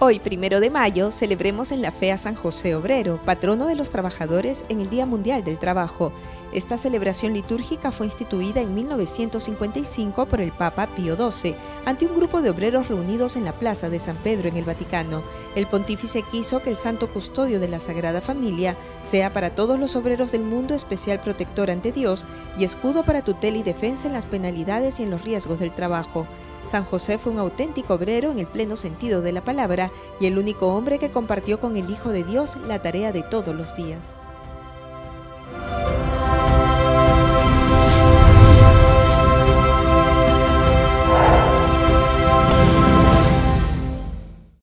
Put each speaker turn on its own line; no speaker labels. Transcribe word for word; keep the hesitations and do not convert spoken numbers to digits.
Hoy, primero de mayo, celebremos en la fe a San José Obrero, patrono de los trabajadores en el Día Mundial del Trabajo. Esta celebración litúrgica fue instituida en mil novecientos cincuenta y cinco por el Papa Pío doce, ante un grupo de obreros reunidos en la Plaza de San Pedro en el Vaticano. El pontífice quiso que el santo custodio de la Sagrada Familia sea para todos los obreros del mundo especial protector ante Dios y escudo para tutela y defensa en las penalidades y en los riesgos del trabajo. San José fue un auténtico obrero en el pleno sentido de la palabra y el único hombre que compartió con el Hijo de Dios la tarea de todos los días.